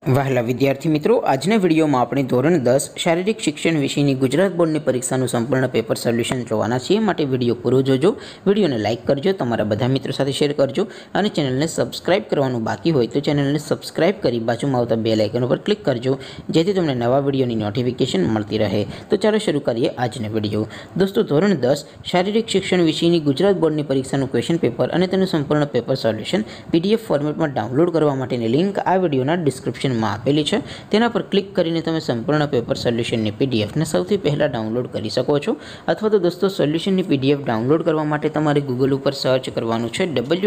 વહાલા વિદ્યાર્થી મિત્રો, આજના વિડીયોમાં આપણે ધોરણ 10 શારીરિક શિક્ષણ વિષયની ગુજરાત બોર્ડની પરીક્ષાનું સંપૂર્ણ પેપર સોલ્યુશન જોવાના છીએ। માટે વિડીયો પૂરો જોજો, વિડીયોને લાઇક કરજો, તમારા બધા મિત્રો સાથે શેર કરજો અને ચેનલને સબસ્ક્રાઇબ કરવાનું બાકી હોય તો ચેનલને સબસ્ક્રાઇબ કરી બાજુમાં આવતા બેલ આઇકન ઉપર ક્લિક કરજો, જેથી તમને નવા વિડીયોની નોટિફિકેશન મળતી રહે। તો ચાલો શરૂ કરીએ આજનો વિડીયો। દોસ્તો, ધોરણ 10 શારીરિક શિક્ષણ વિષયની ગુજરાત બોર્ડની પરીક્ષાનું ક્વેશ્ચન પેપર અને તેનું સંપૂર્ણ પેપર સોલ્યુશન પીડીએફ ફોર્મેટમાં ડાઉનલોડ કરવા માટેની લિંક આ વિડીયોના ડિસ્ક્રિપ્શન આપેલી છે। તેના પર ક્લિક કરીને તમે સંપૂર્ણ પેપર સોલ્યુશનની પીડીએફને સૌથી પહેલા ડાઉનલોડ કરી શકો છો। અથવા તો દોસ્તો, સોલ્યુશનની પીડીએફ ડાઉનલોડ કરવા માટે તમારે ગૂગલ ઉપર સર્ચ કરવાનું છે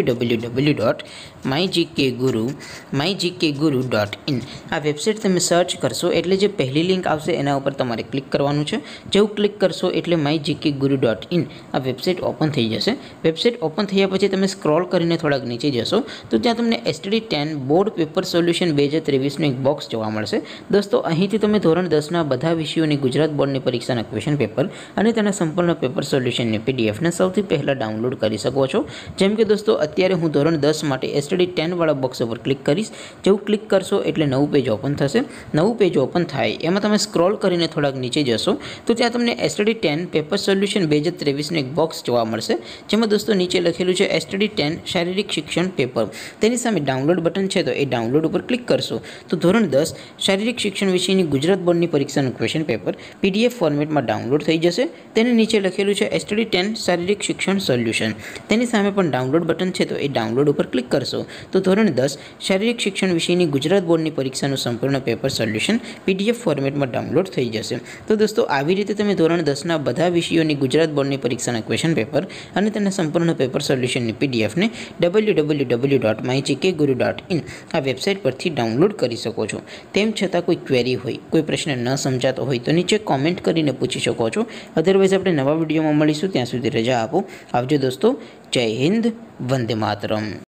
www.mygkguru.in। આ વેબસાઇટ તમે સર્ચ કરશો એટલે જે પહેલી લિંક આવશે એના ઉપર તમારે ક્લિક કરવાનું છે। જેવું ક્લિક કરશો એટલે mygkguru.in આ વેબસાઇટ ઓપન થઈ જશે। વેબસાઇટ ઓપન થયા પછી તમે સ્ક્રોલ કરીને થોડાક નીચે જશો તો ત્યાં તમને STD10 બોર્ડ પેપર સોલ્યુશન 2023 એક બોક્સ જોવા મળશે। દોસ્તો, અહીંથી તમે ધોરણ 10ના બધા વિષયોની ગુજરાત બોર્ડની પરીક્ષાના ક્વેશ્ચન પેપર અને તેના સંપૂર્ણ પેપર સોલ્યુશનની પીડીએફને સૌથી પહેલાં ડાઉનલોડ કરી શકો છો। જેમ કે દોસ્તો, અત્યારે હું ધોરણ 10 માટે STD10 વાળા બોક્સ ઉપર ક્લિક કરીશ। જેવું ક્લિક કરશો એટલે નવું પેજ ઓપન થશે। નવું પેજ ઓપન થાય એમાં તમે સ્ક્રોલ કરીને થોડાક નીચે જશો તો ત્યાં તમને STD10 પેપર સોલ્યુશન 2023 એક બોક્સ જોવા મળશે, જેમાં દોસ્તો નીચે લખેલું છે STD10 શારીરિક શિક્ષણ પેપર। તેની સામે ડાઉનલોડ બટન છે, તો એ ડાઉનલોડ ઉપર ક્લિક કરશો તો ધોરણ 10 શારીરિક શિક્ષણ વિષયની ગુજરાત બોર્ડની પરીક્ષાનું ક્વેશ્ચન પેપર પીડીએફ ફોર્મેટમાં ડાઉનલોડ થઈ જશે। તેને નીચે લખેલું છે STD10 શારીરિક શિક્ષણ સોલ્યુશન। તેની સામે પણ ડાઉનલોડ બટન છે, તો એ ડાઉનલોડ ઉપર ક્લિક કરશો તો ધોરણ 10 શારીરિક શિક્ષણ વિષયની ગુજરાત બોર્ડની પરીક્ષાનું સંપૂર્ણ પેપર સોલ્યુશન પીડીએફ ફોર્મેટમાં ડાઉનલોડ થઈ જશે। તો દોસ્તો, આવી રીતે તમે ધોરણ 10ના બધા વિષયોની ગુજરાત બોર્ડની પરીક્ષાના ક્વેશ્ચન પેપર અને તેના સંપૂર્ણ પેપર સોલ્યુશનની પીડીએફને www.mygkguru.in આ વેબસાઇટ પરથી ડાઉનલોડ કરી શકો છો। તેમ છતાં કોઈ ક્વેરી હોય, કોઈ પ્રશ્ન ન સમજાતો હોય તો નીચે કોમેન્ટ કરીને પૂછી શકો છો। અધરવાઇઝ આપણે નવા વિડીયોમાં મળીશું, ત્યાં સુધી રજા આપો। આવજો દોસ્તો, જય હિન્દ, વંદે માતરમ।